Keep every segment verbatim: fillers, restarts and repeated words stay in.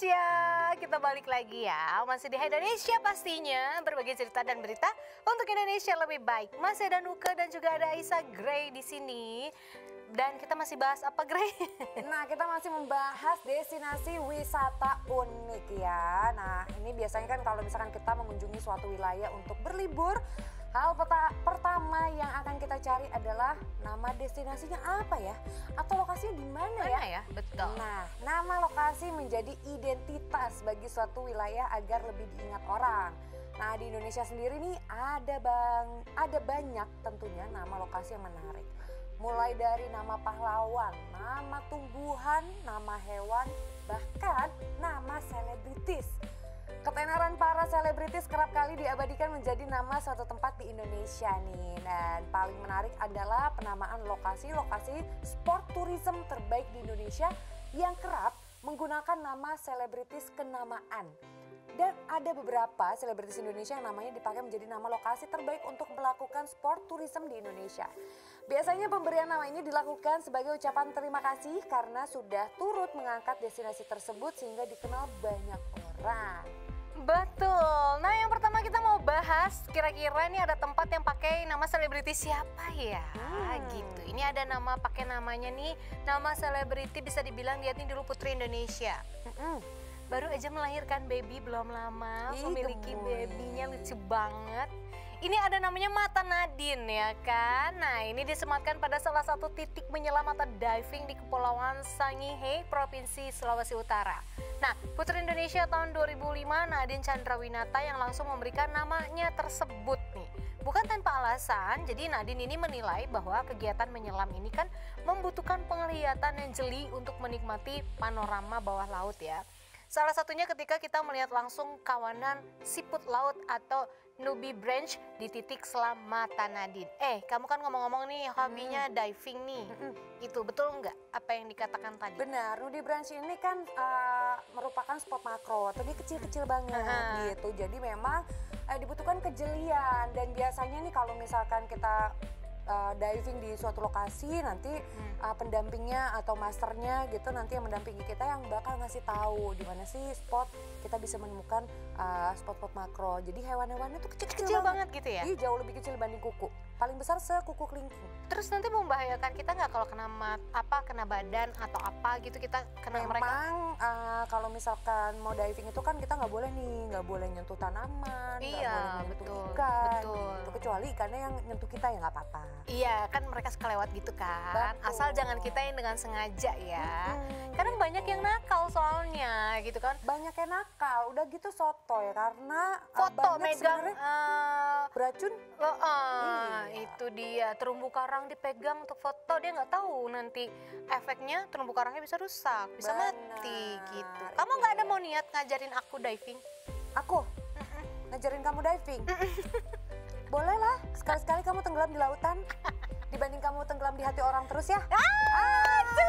Indonesia, kita balik lagi ya. Masih di Hai Indonesia pastinya, berbagi cerita dan berita untuk Indonesia lebih baik. Masih ada Nuka dan juga ada Aisyah Gray di sini. Dan kita masih bahas apa, Gray? Nah, kita masih membahas destinasi wisata unik ya. Nah, ini biasanya kan kalau misalkan kita mengunjungi suatu wilayah untuk berlibur, hal peta, pertama yang akan kita cari adalah nama destinasinya apa ya? Atau lokasinya di mana ya? Mana ya? Betul. Nah, nama lokasi menjadi identitas bagi suatu wilayah agar lebih diingat orang. Nah, di Indonesia sendiri nih ada bang, ada banyak tentunya nama lokasi yang menarik. Mulai dari nama pahlawan, nama tumbuhan, nama hewan, bahkan nama selebritis. Ketenaran para selebritis kerap kali diabadikan menjadi nama suatu tempat di Indonesia nih. Dan paling menarik adalah penamaan lokasi-lokasi sport tourism terbaik di Indonesia yang kerap menggunakan nama selebritis kenamaan. Dan ada beberapa selebritis Indonesia yang namanya dipakai menjadi nama lokasi terbaik untuk melakukan sport tourism di Indonesia. Biasanya pemberian nama ini dilakukan sebagai ucapan terima kasih karena sudah turut mengangkat destinasi tersebut sehingga dikenal banyak orang. Betul. Nah, yang pertama kita mau bahas kira-kira ini ada tempat yang pakai nama selebriti siapa ya? Hmm. Gitu. Ini ada nama pakai namanya nih, nama selebriti bisa dibilang dia ini dulu putri Indonesia. Hmm. Baru aja melahirkan baby belum lama, Ih, memiliki babynya lucu banget. Ini ada namanya Mata Nadine ya kan. Nah, ini disematkan pada salah satu titik menyelam atau diving di Kepulauan Sangihe, Provinsi Sulawesi Utara. Nah, Putri Indonesia tahun dua ribu lima Nadine Chandrawinata yang langsung memberikan namanya tersebut nih. Bukan tanpa alasan, jadi Nadine ini menilai bahwa kegiatan menyelam ini kan membutuhkan penglihatan yang jeli untuk menikmati panorama bawah laut ya. Salah satunya ketika kita melihat langsung kawanan siput laut atau Nubi Branch di titik selam Mata Nadine. Eh, kamu kan ngomong-ngomong nih hobinya hmm. diving nih. Hmm. Itu betul nggak apa yang dikatakan tadi? Benar, Nubi Branch ini kan uh, merupakan spot makro atau dia kecil-kecil banget uh-huh. gitu. Jadi memang uh, dibutuhkan kejelian dan biasanya nih kalau misalkan kita Uh, diving di suatu lokasi nanti hmm. uh, pendampingnya atau masternya gitu nanti yang mendampingi kita yang bakal ngasih tahu di mana sih spot kita bisa menemukan uh, spot-spot makro. Jadi hewan-hewannya tuh kecil-kecil kecil banget. banget gitu ya? Iya, jauh lebih kecil dibanding kuku. Paling besar sekuku kelingking. Terus nanti membahayakan kita nggak kalau kena mat, apa kena badan atau apa gitu kita kena Memang, mereka? Memang uh, kalau misalkan mau diving itu kan kita nggak boleh nih nggak boleh nyentuh tanaman, nggak iya, boleh nyentuh betul, ikan. Betul. Gitu. Kecuali ikannya yang nyentuh kita ya nggak apa-apa. Iya, kan mereka suka lewat gitu kan. Betul. Asal jangan kita yang dengan sengaja ya. Hmm, Kadang gitu. Banyak yang nakal soalnya gitu kan. Banyak yang nakal, udah gitu soto ya karena foto uh, megang uh, beracun. Uh, uh, iya. Itu dia terumbu karang dipegang untuk foto, dia nggak tahu nanti efeknya terumbu karangnya bisa rusak, bisa Benar. mati gitu. Kamu nggak ada mau niat ngajarin aku diving? Aku? Mm-mm. Ngajarin kamu diving? Boleh lah, sekali-sekali kamu tenggelam di lautan dibanding kamu tenggelam di hati orang terus ya. Ah, itu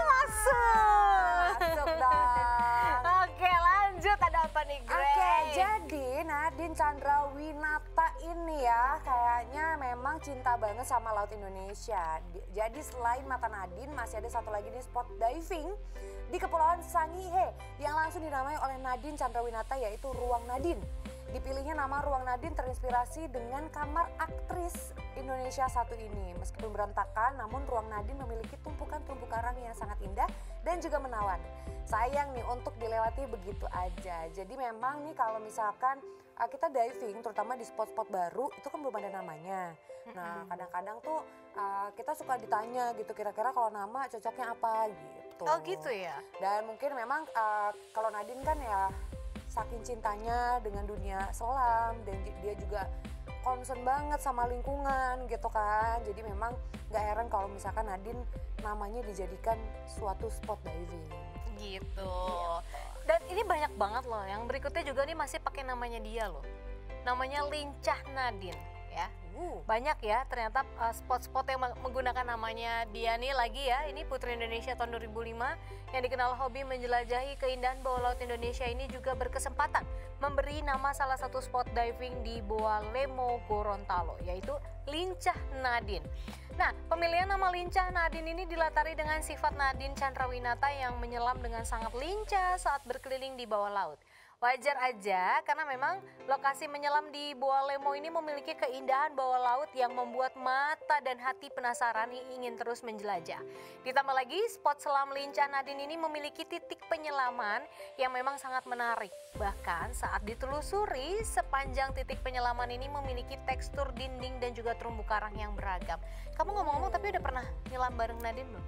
masuk. Masuk dong. Oke, lanjut, ada apa nih, Gray? Oke, jadi Nadine Chandrawinata ini ya kayaknya memang cinta banget sama laut Indonesia. Jadi selain Mata Nadine masih ada satu lagi nih spot diving di Kepulauan Sangihe yang langsung dinamai oleh Nadine Chandrawinata yaitu Ruang Nadine. Dipilihnya nama Ruang Nadine terinspirasi dengan kamar aktris Indonesia satu ini. Meskipun berantakan, namun Ruang Nadine memiliki tumpukan terumbu karang yang sangat indah dan juga menawan. Sayang nih untuk dilewati begitu aja. Jadi memang nih kalau misalkan uh, kita diving, terutama di spot-spot baru, itu kan belum ada namanya. Nah kadang-kadang tuh uh, kita suka ditanya gitu, kira-kira kalau nama cocoknya apa gitu. Oh gitu ya? Dan mungkin memang uh, kalau Nadine kan ya saking cintanya dengan dunia selam dan dia juga concern banget sama lingkungan gitu kan. Jadi memang gak heran kalau misalkan Nadine namanya dijadikan suatu spot diving. Gitu. Gitu. Dan ini banyak banget loh. Yang berikutnya juga nih masih pakai namanya dia loh. Namanya Lincah Nadine ya. Uh. Banyak ya ternyata uh, spot-spot yang menggunakan namanya dia nih lagi ya. Ini Putri Indonesia tahun dua ribu lima yang dikenal hobi menjelajahi keindahan bawah laut Indonesia ini juga berkesempatan memberi nama salah satu spot diving di Boa Lemo, Gorontalo, yaitu Lincah Nadine. Nah, pemilihan nama Lincah Nadine ini dilatari dengan sifat Nadine Chandrawinata yang menyelam dengan sangat lincah saat berkeliling di bawah laut. Wajar aja karena memang lokasi menyelam di Boa Lemo ini memiliki keindahan bawah laut yang membuat mata dan hati penasaran ingin terus menjelajah. Ditambah lagi spot selam Lincah Nadine ini memiliki titik penyelaman yang memang sangat menarik. Bahkan saat ditelusuri sepanjang titik penyelaman ini memiliki tekstur dinding dan juga terumbu karang yang beragam. Kamu ngomong-ngomong tapi udah pernah nyelam bareng Nadine belum?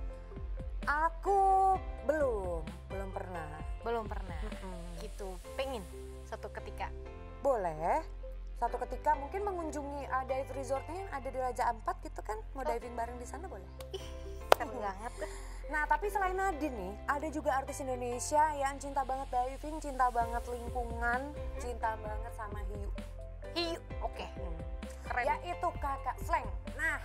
Aku belum, belum pernah. Belum pernah. Mm-mm. Gitu, pengen satu ketika. Boleh. Satu ketika mungkin mengunjungi uh, dive resortnya yang ada di Raja Ampat gitu kan, mau Oh. diving bareng di sana boleh. Ih, keren banget deh. Nah tapi selain Nadine nih, ada juga artis Indonesia yang cinta banget diving, cinta banget lingkungan, cinta banget sama hiu. Hiu, oke, Hmm. keren. Yaitu Kakak Sleng. Nah,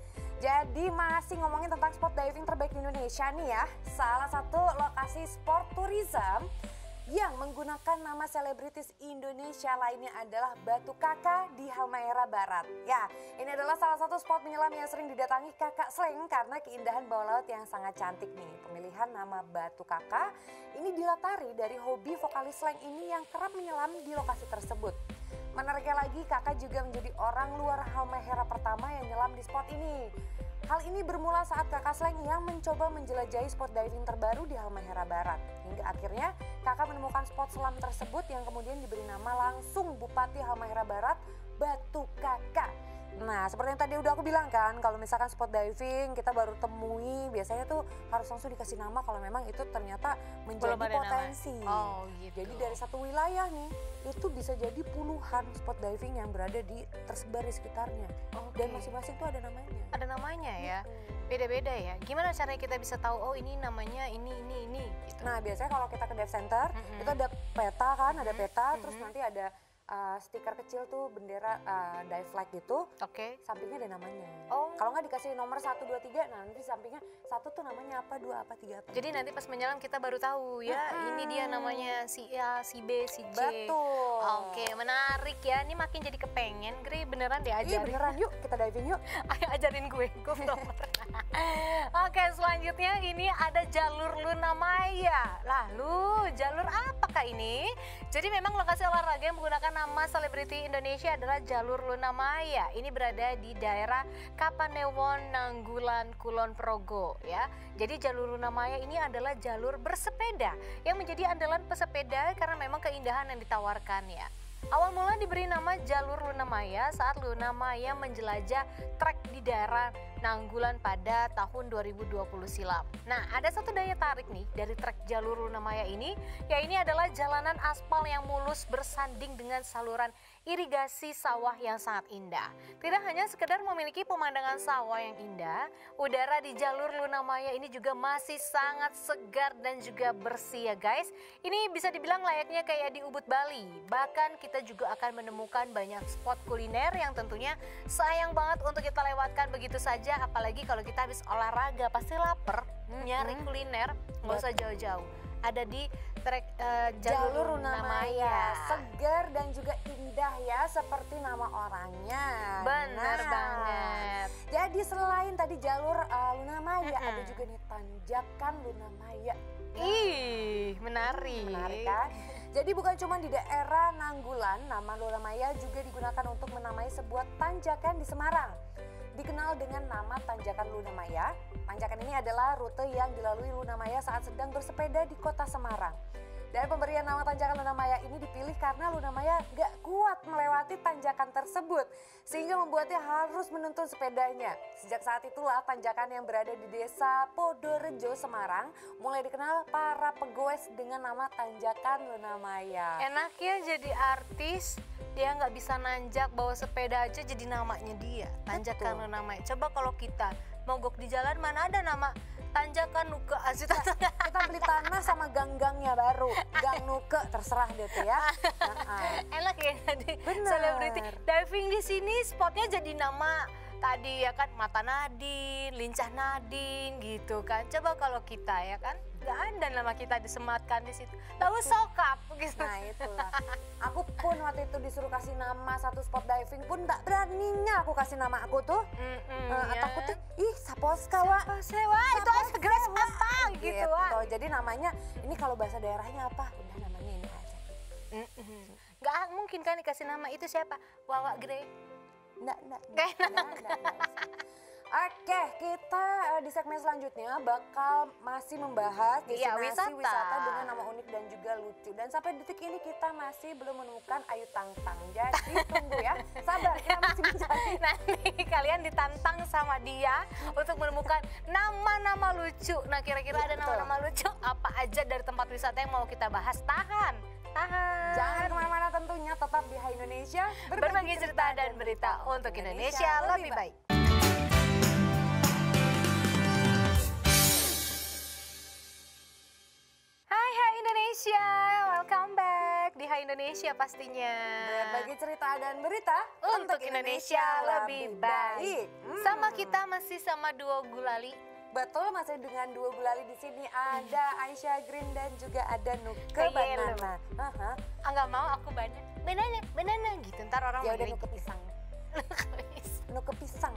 jadi masih ngomongin tentang spot diving terbaik di Indonesia nih ya. Salah satu lokasi sport tourism yang menggunakan nama selebritis Indonesia lainnya adalah Batu Kaka di Halmahera Barat. Ya, ini adalah salah satu spot menyelam yang sering didatangi Kakak Sleng karena keindahan bawah laut yang sangat cantik nih. Pemilihan nama Batu Kaka ini dilatari dari hobi vokalis Sleng ini yang kerap menyelam di lokasi tersebut. Menariknya lagi, Kakak juga menjadi orang luar Halmahera pertama yang nyelam di spot ini. Hal ini bermula saat Kakak Sleng yang mencoba menjelajahi spot diving terbaru di Halmahera Barat. Hingga akhirnya Kakak menemukan spot selam tersebut yang kemudian diberi nama langsung Bupati Halmahera Barat, Batu Kaka. Nah, seperti yang tadi udah aku bilang kan, kalau misalkan spot diving kita baru temui, biasanya tuh harus langsung dikasih nama kalau memang itu ternyata menjadi Belum ada nama. potensi. Oh gitu. Jadi dari satu wilayah nih, itu bisa jadi puluhan spot diving yang berada di tersebar di sekitarnya. Oke. Dan masing-masing tuh ada namanya. Ada namanya ya, Hmm. beda-beda ya. Gimana caranya kita bisa tahu oh ini namanya ini ini ini gitu. Nah, biasanya kalau kita ke dive center, Mm-mm. itu ada peta kan, ada Mm-mm. peta, terus Mm-mm. nanti ada uh, stiker kecil tuh bendera uh, dive flag gitu, Oke. sampingnya ada namanya. Oh. Kalau nggak dikasih nomor satu, dua, tiga, nah nanti sampingnya satu tuh namanya apa, dua apa, tiga apa. Jadi nanti pas menyelam kita baru tahu ya, Mm-mm. ini dia namanya si A, si B, si C. Betul. Oke, menarik ya. Ini makin jadi kepengen, Gri, beneran Iya diajarin. beneran, yuk kita diving yuk. Ayo ajarin gue, gue belum pernah. Oke, selanjutnya ini ada jalur Luna Maya. Lalu, jalur apakah ini? Jadi memang lokasi olahraga yang menggunakan nama selebriti Indonesia adalah jalur Luna Maya. Ini berada di daerah Kapanewon, Nanggulan, Kulon Progo ya. Jadi jalur Luna Maya ini adalah jalur bersepeda yang menjadi andalan pesepeda karena memang keindahan yang ditawarkannya. Awal mula diberi nama jalur Luna Maya saat Luna Maya menjelajah trek di daerah Nanggulan pada tahun dua ribu dua puluh silam. Nah, ada satu daya tarik nih dari trek jalur Luna Maya ini, ya ini adalah jalanan aspal yang mulus bersanding dengan saluran irigasi sawah yang sangat indah. Tidak hanya sekedar memiliki pemandangan sawah yang indah, udara di jalur Luna Maya ini juga masih sangat segar dan juga bersih ya guys. Ini bisa dibilang layaknya kayak di Ubud, Bali. Bahkan kita juga akan menemukan banyak spot kuliner yang tentunya sayang banget untuk kita lewatkan begitu saja, apalagi kalau kita habis olahraga pasti lapar, nyari kuliner, nggak usah jauh-jauh. Ada di trek eh, jalur, Jalur Luna Maya, Maya. segar dan juga indah ya seperti nama orangnya. Benar Nah, banget. Jadi selain tadi jalur uh, Luna Maya, Mm-mm. ada juga nih tanjakan Luna Maya. Ih, menarik. Menarik kan? Jadi bukan cuma di daerah Nanggulan, nama Luna Maya juga digunakan untuk menamai sebuah tanjakan di Semarang. Dikenal dengan nama Tanjakan Luna Maya, tanjakan ini adalah rute yang dilalui Luna Maya saat sedang bersepeda di kota Semarang. Dan pemberian nama Tanjakan Luna Maya ini dipilih karena Luna Maya gak kuat melewati tanjakan tersebut, sehingga membuatnya harus menuntun sepedanya. Sejak saat itulah tanjakan yang berada di desa Podorejo, Semarang mulai dikenal para pegoes dengan nama Tanjakan Luna Maya. Enak ya jadi artis, dia nggak bisa nanjak bawa sepeda aja jadi namanya dia, Tanjakan Betul. Luna Maya. Coba kalau kita mogok di jalan mana ada nama tanjakan Nuke Asyik Kita beli tanah sama gang-gangnya baru. Gang Nuke terserah deh tuh ya. Nah, enak ya jadi Bener. selebriti diving di sini spotnya jadi nama tadi ya kan Mata Nadine, Lincah Nadine gitu kan. Coba kalau kita ya kan nggak ada nama kita disematkan di situ. Tahu sokap gitu. nah itulah. Aku pun waktu itu disuruh kasih nama satu spot diving pun tak beraninya aku kasih nama aku tuh. Mm-mm, Uh, ya. takutnya ih Saposka wa. Apa sewa itu segera apa gitu Wak. Jadi namanya ini kalau bahasa daerahnya apa? Udah namanya ini aja. Mm-mm. Nggak mungkin kan dikasih nama itu siapa? Wawa Grey. Nggak, nggak, Nggak nggak, nggak, nggak, nggak. Oke, kita uh, di segmen selanjutnya bakal masih membahas Iya, destinasi wisata. wisata dengan nama unik dan juga lucu. Dan sampai detik ini kita masih belum menemukan Ayu Tang Tang. Jadi tunggu ya, sabar, kita masih mencari. Nanti kalian ditantang sama dia untuk menemukan nama-nama lucu. Nah kira-kira Iya, ada betul. nama-nama lucu apa aja dari tempat wisata yang mau kita bahas? Tahan, tahan. Jangan kemana-mana tentunya, tetap di Hai Indonesia. Berbagi cerita dan berita untuk Indonesia lebih baik. Hai Hai Indonesia, welcome back di Hai Indonesia pastinya. Berbagi cerita dan berita Untuk Indonesia lebih baik. Hmm. Sama kita masih sama duo Gulali. Betul, masih dengan dua gulali di sini ada Aisyah Green dan juga ada Nuke Kayak Banana. Aha. Ah nggak mau aku banana, banana, banana gitu. Ntar orang Ya udah manggilnya Nuke pisang. gitu. Nuke pisang.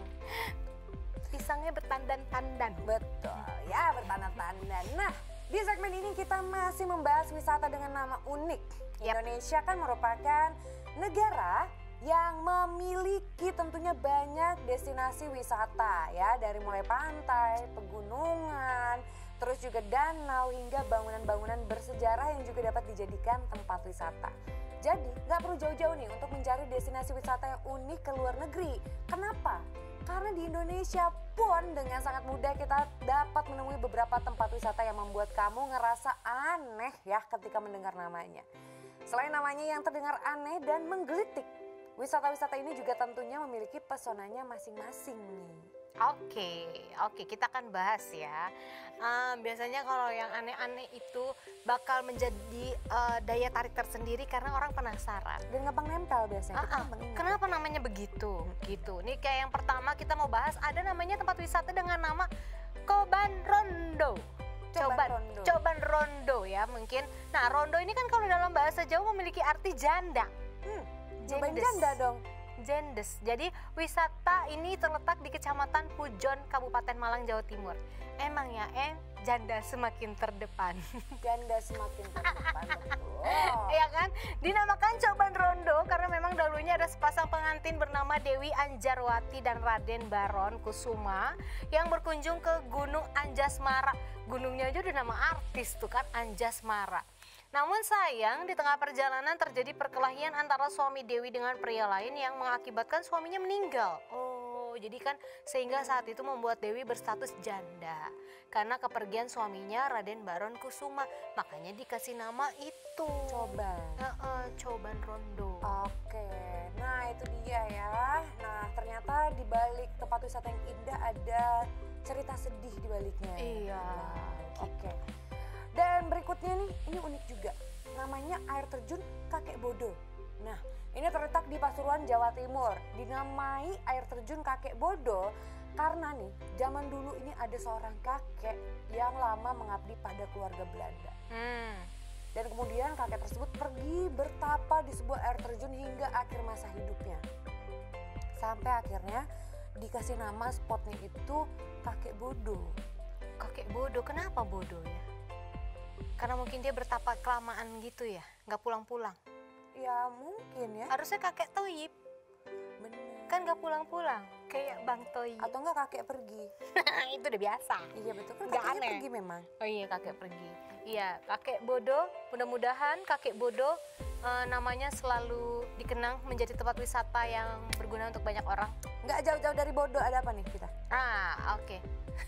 Pisangnya bertandan-tandan. Betul, ya bertanda-tanda. Nah, di segmen ini kita masih membahas wisata dengan nama unik. Yap. Indonesia kan merupakan negara yang memiliki tentunya banyak destinasi wisata ya, dari mulai pantai, pegunungan, terus juga danau hingga bangunan-bangunan bersejarah yang juga dapat dijadikan tempat wisata. Jadi nggak perlu jauh-jauh nih untuk mencari destinasi wisata yang unik ke luar negeri. Kenapa? Karena di Indonesia pun dengan sangat mudah kita dapat menemui beberapa tempat wisata yang membuat kamu ngerasa aneh ya ketika mendengar namanya. Selain namanya yang terdengar aneh dan menggelitik, wisata-wisata ini juga tentunya memiliki pesonanya masing-masing nih. Oke, oke kita akan bahas ya. Eh, biasanya kalau yang aneh-aneh itu bakal menjadi eh, daya tarik tersendiri karena orang penasaran. Dan gampang nempel biasanya. Ah, kita ah, gampang ingat. kenapa namanya begitu? Gitu. Nih kayak yang pertama kita mau bahas ada namanya tempat wisata dengan nama Coban Rondo. Coban Coban Rondo. Coban Rondo ya mungkin. Nah Rondo ini kan kalau dalam bahasa Jawa memiliki arti janda. Hmm, cobain Jendes. janda dong. Jendes. Jadi wisata ini terletak di Kecamatan Pujon, Kabupaten Malang, Jawa Timur. Emang ya, em janda semakin terdepan. Janda semakin terdepan betul. Ya kan? Dinamakan Coban Rondo karena memang dahulunya ada sepasang pengantin bernama Dewi Anjarwati dan Raden Baron Kusuma yang berkunjung ke Gunung Anjasmara. Gunungnya aja udah nama artis tuh kan, Anjasmara. Namun sayang di tengah perjalanan terjadi perkelahian antara suami Dewi dengan pria lain yang mengakibatkan suaminya meninggal. Oh, jadi kan sehingga saat itu membuat Dewi berstatus janda karena kepergian suaminya Raden Baron Kusuma. Makanya dikasih nama itu. Coba. Heeh, Coban Rondo. Oke, nah itu dia ya. Nah ternyata di balik tempat wisata yang indah ada cerita sedih di baliknya. Iya. Nah, Oke. Dan berikutnya nih, ini unik juga. Namanya air terjun Kakek Bodo. Nah, ini terletak di Pasuruan, Jawa Timur. Dinamai air terjun Kakek Bodo karena nih, zaman dulu ini ada seorang kakek yang lama mengabdi pada keluarga Belanda. Hmm. Dan kemudian kakek tersebut pergi bertapa di sebuah air terjun hingga akhir masa hidupnya. Sampai akhirnya dikasih nama spotnya itu Kakek Bodo. Kakek bodoh, kenapa bodoh ya? Karena mungkin dia bertapa kelamaan gitu ya, nggak pulang-pulang. Ya mungkin ya. Harusnya kakek Toyib, Bener. kan nggak pulang-pulang, kayak Bang Toyib. Atau enggak kakek pergi. Itu udah biasa. Iya betul kan Nggak kakeknya aneh. pergi memang. Oh iya kakek pergi. Iya kakek bodoh, mudah-mudahan kakek bodoh eh, namanya selalu dikenang menjadi tempat wisata yang berguna untuk banyak orang. Nggak jauh-jauh dari Bodo, ada apa nih kita? Ah oke.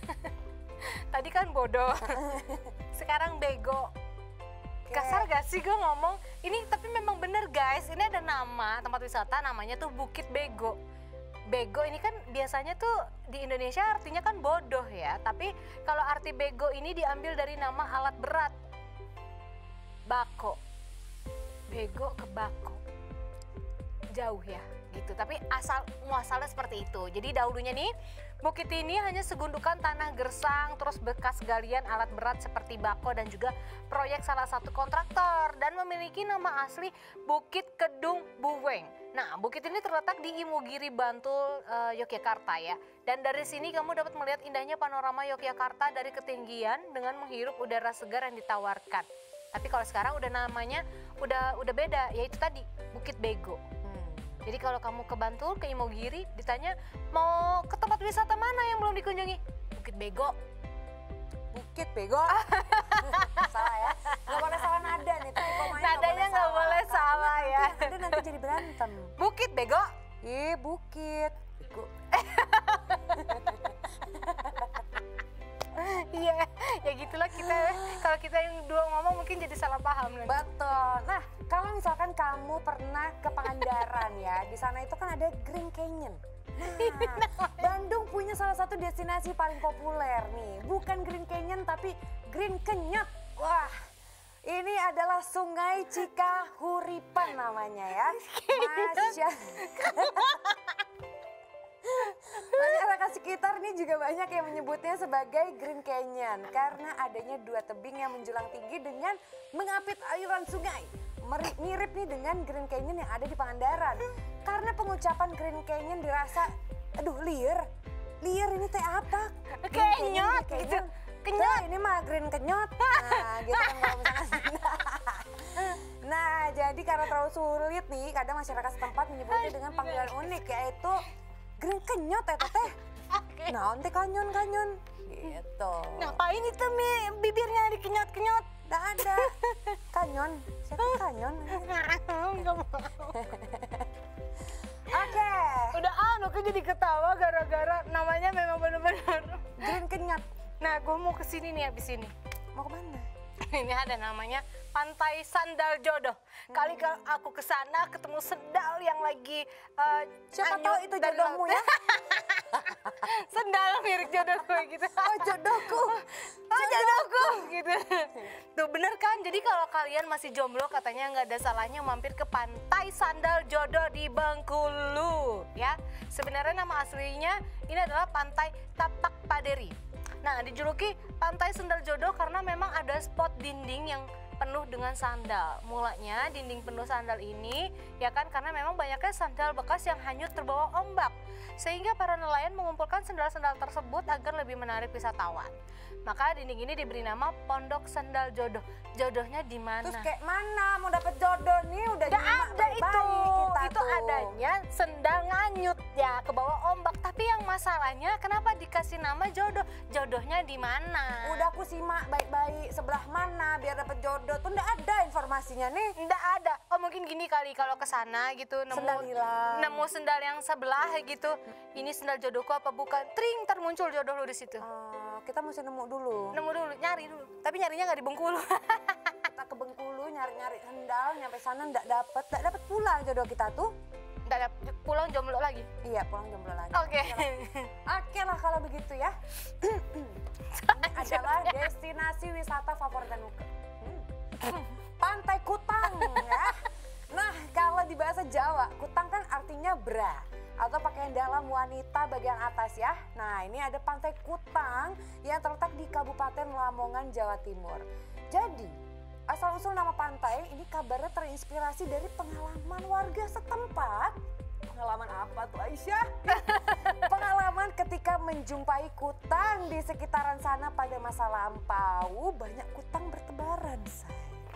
Tadi kan bodoh, sekarang bego. Kasar gak sih gue ngomong? Ini tapi memang bener guys, ini ada nama tempat wisata namanya tuh Bukit Bego. bego ini kan biasanya tuh di Indonesia artinya kan bodoh ya. Tapi kalau arti bego ini diambil dari nama alat berat. Bako. Bego ke bako. Jauh ya gitu. Tapi asal muasalnya seperti itu. Jadi dahulunya nih bukit ini hanya segundukan tanah gersang, terus bekas galian alat berat seperti bako dan juga proyek salah satu kontraktor, dan memiliki nama asli Bukit Kedung Buweng. Nah, bukit ini terletak di Imogiri, Bantul, e, Yogyakarta ya. Dan dari sini kamu dapat melihat indahnya panorama Yogyakarta dari ketinggian dengan menghirup udara segar yang ditawarkan. Tapi kalau sekarang udah namanya udah udah beda, yaitu tadi Bukit Bego. Jadi kalau kamu ke Bantul, ke Imogiri, ditanya mau ke tempat wisata mana yang belum dikunjungi? Bukit Bego. Bukit Bego? Salah ya? Gak boleh salah nada nih, tapi komanya nadanya nggak boleh salah ya. Ada nanti jadi berantem. Bukit Bego? Ih, bukit. Bego. Iya, ya gitulah kita. Kalau kita yang dua ngomong mungkin jadi salah paham nanti. Betul. Nah, kalau misalkan kamu pernah ke Pangandaran ya, di sana itu kan ada Grand Canyon. Nah, Bandung punya salah satu destinasi paling populer nih. Bukan Grand Canyon tapi Grand Kenyot. Wah, ini adalah Sungai Cikahuripan namanya ya. Masya. Masyarakat sekitar ini juga banyak yang menyebutnya sebagai Grand Canyon karena adanya dua tebing yang menjulang tinggi dengan mengapit aliran sungai. Mirip nih dengan Grand Canyon yang ada di Pangandaran. Karena pengucapan Grand Canyon dirasa, aduh liar, liar ini teh apa? Kenyot gitu. Kenyot. Ini mah Grand Kenyot. Nah gitu kan kalau misalnya. Nah jadi karena terlalu sulit nih, kadang masyarakat setempat menyebutnya dengan panggilan unik yaitu Grand Kenyot ya teh. Nah, onte kanyon-kanyon gitu. Ngapain itu Mi bibirnya dikenyot-kenyot? Nggak ada. Kanyon. Siapa kanyon? Enggak mau. Oke. Udah anu kan jadi ketawa gara-gara namanya memang benar-benar Grand Kenyot. Nah, gue mau ke sini nih abis ini. Mau kemana? Ini ada namanya Pantai Sandal Jodoh. Kali hmm. aku ke sana ketemu sendal yang lagi uh, siapa tahu itu jodohmu ya? Sendal mirip jodoh gue gitu. Oh jodohku. Oh jodohku gitu. Tuh bener kan? Jadi kalau kalian masih jomblo katanya nggak ada salahnya mampir ke Pantai Sandal Jodoh di Bengkulu ya. Sebenarnya nama aslinya ini adalah Pantai Tapak Paderi. Nah, dijuluki Pantai Sandal Jodoh karena memang ada spot dinding yang penuh dengan sandal. Mulanya dinding penuh sandal ini ya kan karena memang banyaknya sandal bekas yang hanyut terbawa ombak. Sehingga para nelayan mengumpulkan sandal-sandal tersebut agar lebih menarik wisatawan. Maka dinding ini diberi nama Pondok Sandal Jodoh. Jodohnya di mana? Terus kayak mana mau dapet jodoh nih udah Gak ada itu. Kita itu tuh. adanya sendal nganyut ya ke bawah ombak. Tapi yang masalahnya kenapa dikasih nama jodoh? Jodohnya di mana? Udah aku simak baik-baik sebelah mana biar dapet jodoh tuh ndak ada informasinya nih. Nggak ada. Oh mungkin gini kali kalau ke sana gitu nemu Sendal hilang. nemu sendal yang sebelah gitu. Ini sendal jodohku apa bukan? Tring termuncul jodoh lu di situ. Uh, kita mesti nemu dulu. Nemu dulu, nyari dulu. Tapi nyarinya nggak di Bengkulu. Kita ke Bengkulu nyari-nyari sendal, nyampe sana ndak dapet, ndak dapet pulang jodoh kita tuh. Nggak ada pulang jomblo lagi. Iya pulang jomblo lagi. Oke. Okay. Oke lah kalau begitu ya. Ini adalah destinasi wisata favorit Anuke. Hmm. Pantai Kutang ya. Nah kalau di bahasa Jawa, kutang kan artinya bra atau pakaian dalam wanita bagian atas ya. Nah ini ada Pantai Kutang yang terletak di Kabupaten Lamongan, Jawa Timur. Jadi asal-usul nama pantai ini kabarnya terinspirasi dari pengalaman warga setempat. Pengalaman apa tuh Aisyah? Pengalaman ketika menjumpai kutang di sekitaran sana pada masa lampau. Banyak kutang bertebaran, say.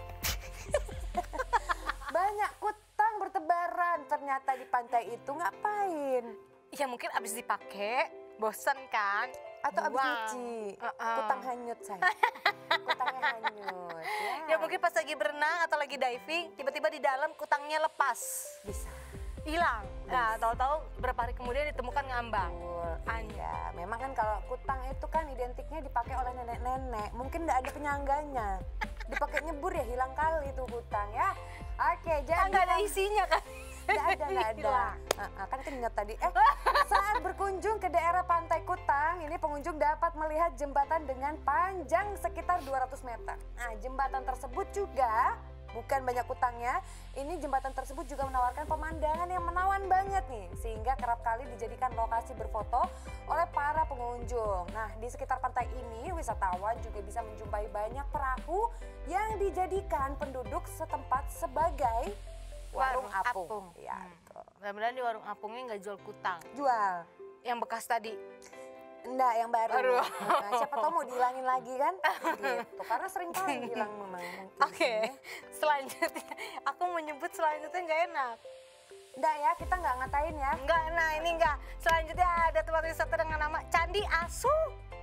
Banyak kutang bertebaran ternyata di pantai itu. Ngapain? Ya mungkin abis dipakai, bosen kan? Atau abis Buang. nyuci? Uh -uh. Kutang hanyut, say. Kutangnya hanyut. Ya. Ya mungkin pas lagi berenang atau lagi diving, tiba-tiba di dalam kutangnya lepas. Bisa. Hilang. Nah, tahu-tahu berapa hari kemudian ditemukan ngambang. Iya, memang kan kalau kutang itu kan identiknya dipakai oleh nenek-nenek. Mungkin nggak ada penyangganya. Dipakai nyebur ya hilang kali itu kutang ya. Oke, jadi nggak ada isinya kan? Nggak ada, nggak ada. Uh, uh, kan kenyot tadi. Eh, Saat berkunjung ke daerah Pantai Kutang, ini pengunjung dapat melihat jembatan dengan panjang sekitar dua ratus meter. Nah, jembatan tersebut juga bukan banyak kutangnya, ini jembatan tersebut juga menawarkan pemandangan yang menawan banget nih, sehingga kerap kali dijadikan lokasi berfoto oleh para pengunjung. Nah, di sekitar pantai ini wisatawan juga bisa menjumpai banyak perahu yang dijadikan penduduk setempat sebagai warung, Warung apung. apung. Ya, Hmm. betul. Mudah-mudahan di warung apungnya nggak jual kutang. Jual. Yang bekas tadi. Enggak, yang baru. Aduh. Nah, siapa tahu mau dihilangin lagi kan? Gitu. Karena sering kali hilang memang. mungkin Oke, sih. selanjutnya aku menyebut selanjutnya nggak enak. Enggak ya, kita nggak ngatain ya. Enggak, nah ini enggak. Selanjutnya ada tempat wisata dengan nama Candi Asu.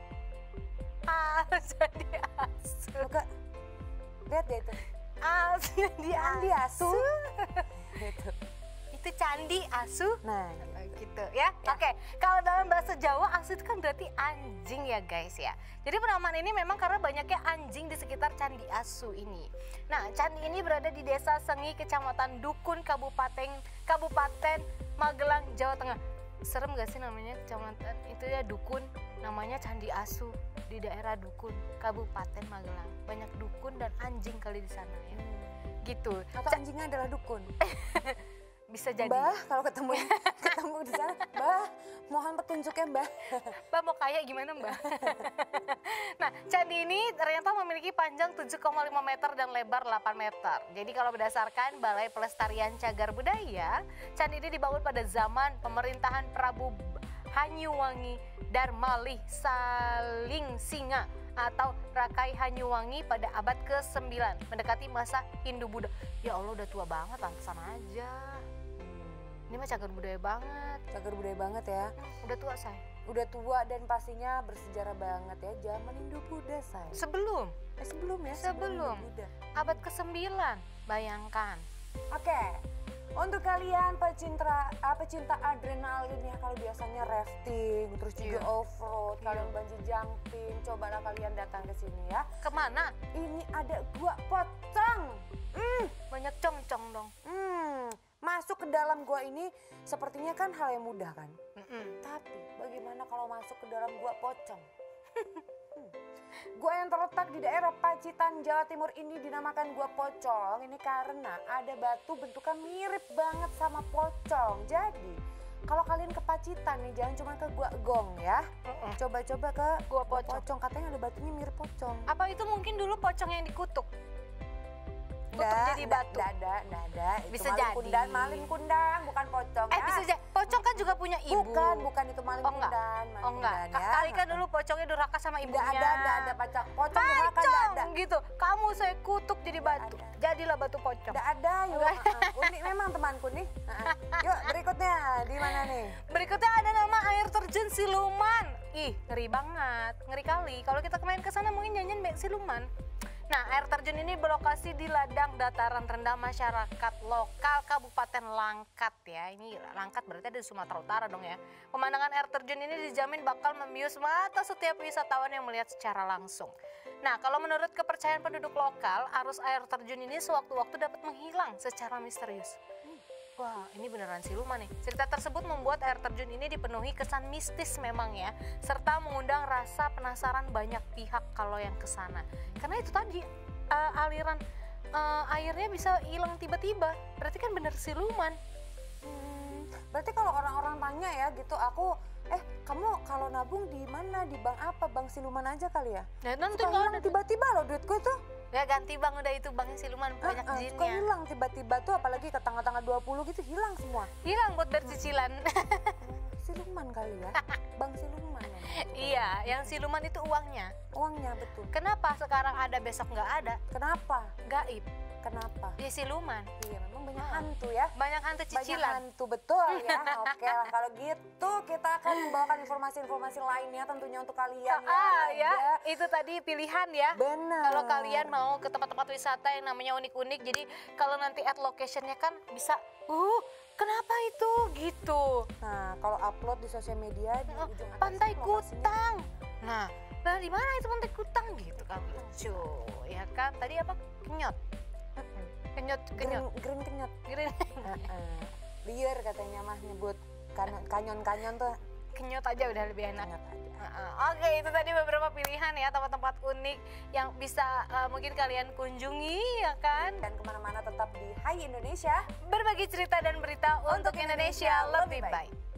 Ah, Candi Asu. Buka. Lihat deh itu. Ah, Candi Candi Asu. Asu. Gitu. Itu Candi Asu. Nah, Gitu ya. Oke, kalau dalam bahasa Jawa asu itu kan berarti anjing ya guys ya. Jadi penamaan ini memang karena banyaknya anjing di sekitar Candi Asu ini. Nah, candi ini berada di Desa Sengi, Kecamatan Dukun, Kabupaten Kabupaten Magelang, Jawa Tengah. Serem gak sih namanya kecamatan itu ya, Dukun, namanya Candi Asu di daerah Dukun, Kabupaten Magelang. Banyak dukun dan anjing kali di sana ya. Gitu. atau anjingnya adalah dukun. Bisa jadi. Mbah, kalau ketemu ketemu di sana, Mbah, mohon petunjuknya, Mbah. Mbak mau kaya gimana Mbak? Nah, candi ini ternyata memiliki panjang tujuh koma lima meter dan lebar delapan meter. Jadi kalau berdasarkan Balai Pelestarian Cagar Budaya, candi ini dibangun pada zaman pemerintahan Prabu Hanyuwangi Darmalih Salingsinga atau Rakai Hanyuwangi pada abad kesembilan, mendekati masa Hindu-Buddha. Ya Allah, udah tua banget, pantesan aja. Ini mah cagar budaya banget. Cagar budaya banget ya. Udah tua, say. Udah tua dan pastinya bersejarah banget ya. Zaman Hindu-Buddha, say. Sebelum Eh, sebelum ya? Sebelum. Hindu-Buddha. abad kesembilan, bayangkan. Oke, untuk kalian pecinta uh, pecinta adrenalin ya, kalau biasanya rafting, terus juga Iya. off-road, Iya. kalian bungee jumping, cobalah kalian datang ke sini ya. Kemana? Ini ada gua pocong. Hmm, Banyak cong-cong dong. hmm, masuk ke dalam gua ini sepertinya kan hal yang mudah kan. Mm-mm. Tapi bagaimana kalau masuk ke dalam gua pocong? Hmm. Gua yang terletak di daerah Pacitan, Jawa Timur ini dinamakan Gua Pocong. Ini karena ada batu bentukan mirip banget sama pocong. Jadi kalau kalian ke Pacitan nih, jangan cuma ke Gua Gong ya. Mm-mm. Coba-coba ke Gua Gua Pocong. Pocong. Katanya ada batunya mirip pocong. Apa itu mungkin dulu pocong yang dikutuk? Kutuk Nggak, jadi nggak, batu. nggak ada, nggak ada. Itu Bisa malin jadi. kundan, malin kundang, bukan pocong Eh ya. bisa jadi. Pocong kan juga punya ibu. Bukan, bukan itu malin Oh, enggak. kundan, malin Oh enggak. kundan, ya. Kali kan dulu pocongnya durhaka sama ibunya. Nggak ada, nggak ada pocong. Pocong durhaka nggak ada. Pocong gitu. Kamu saya kutuk jadi batu. ada. Jadilah batu pocong. Nggak ada, yuk. Nggak. Uh-uh. Unik memang temanku nih. Uh-uh. Yuk berikutnya, di mana nih? Berikutnya ada nama air terjun Siluman. Ih, ngeri banget. Ngeri kali. Kalau kita kemarin ke sana mungkin nyanyian Mbak Siluman. Nah, air terjun ini berlokasi di ladang dataran rendah masyarakat lokal Kabupaten Langkat ya. Ini Langkat berarti ada di Sumatera Utara dong ya. Pemandangan air terjun ini dijamin bakal membius mata setiap wisatawan yang melihat secara langsung. Nah, kalau menurut kepercayaan penduduk lokal, arus air terjun ini sewaktu-waktu dapat menghilang secara misterius. Wah, ini beneran siluman nih. Cerita tersebut membuat air terjun ini dipenuhi kesan mistis memang ya, serta mengundang rasa penasaran banyak pihak kalau yang ke sana. Karena itu tadi uh, aliran uh, airnya bisa hilang tiba-tiba. Berarti kan bener siluman. Hmm, berarti kalau orang-orang tanya ya gitu, aku eh kamu kalau nabung di mana, di bank apa, bank siluman aja kali ya? Nah, nanti Suka nggak hilang ada. tiba-tiba loh duitku itu. Ya ganti bang, udah itu banknya siluman banyak Uh-uh, suka jinnya. hilang tiba-tiba tuh, apalagi ke tanggal-tanggal dua puluh gitu hilang semua. Hilang buat bercicilan. Siluman kali ya, bank siluman. Ya, Iya, yang siluman itu uangnya. uangnya betul. Kenapa sekarang ada besok nggak ada? Kenapa? Gaib. Kenapa? Di siluman. Iya memang banyak Ah. hantu ya. Banyak hantu Banyak cicilan. hantu betul ya. Oke lah kalau gitu kita akan membawakan informasi-informasi lainnya tentunya untuk kalian Ah, ya. ya, itu tadi pilihan ya. Benar. Kalau kalian mau ke tempat-tempat wisata yang namanya unik-unik, jadi kalau nanti add location-nya kan bisa, uh, kenapa itu gitu. Nah kalau upload di sosial media di Oh, ujung atas Pantai lokasinya. Kutang. Nah, nah di mana itu Pantai Kutang gitu kan lucu, ya kan? Tadi apa? Kenyot, Mm-mm. kenyot, Green, kenyot. green kenyot. Green. Heeh. Liar katanya mah nyebut kan- kanyon-kanyon tuh kenyot aja udah lebih enak. Ingat aja. Uh, Oke, itu tadi beberapa pilihan ya tempat-tempat unik yang bisa uh, mungkin kalian kunjungi ya kan. Dan kemana-mana tetap di Hai Indonesia. Berbagi cerita dan berita untuk Untuk Indonesia Indonesia lebih lebih baik. baik.